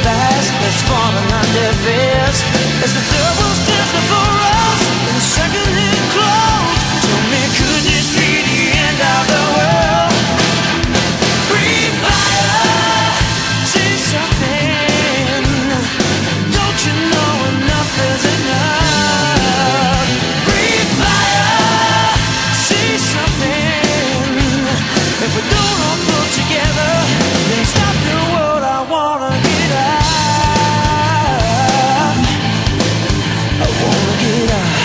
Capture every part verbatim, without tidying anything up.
advice that's falling on deaf ears. As the double stands before us in second-hand clothes, tell me, could this be the end of the world? Breathe fire, say something. Don't you know enough is enough? Breathe fire, say something. If we don't all pull together, then stop the world. I wanna get out. I wanna get out.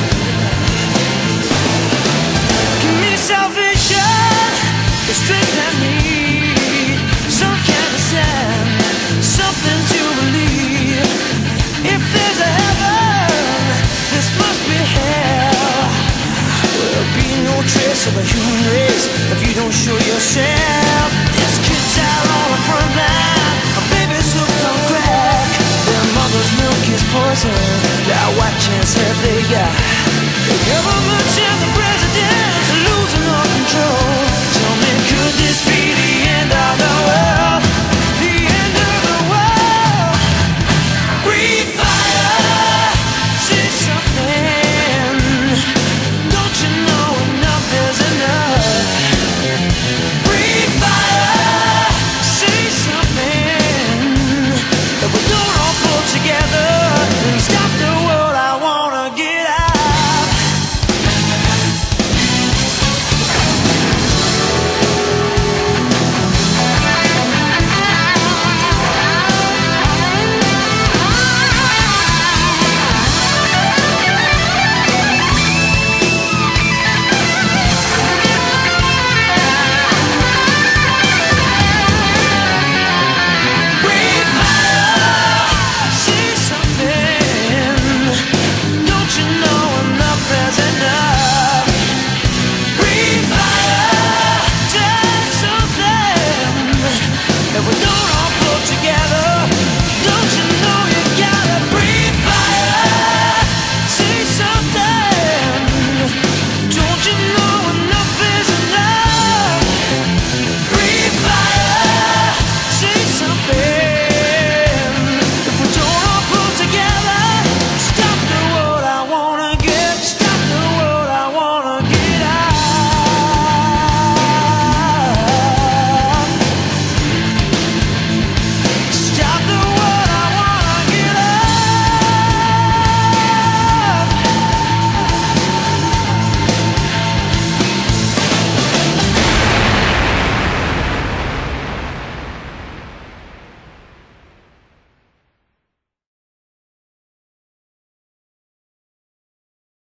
Give me salvation, the strength I need, some kind of sign, something to believe. If there's a heaven, this must be hell. There'll be no trace of a human race if you don't show yourself. There's kids out on the front line, a baby's hooked on crack. Their mother's milk is poison. Yeah, what chance have they got?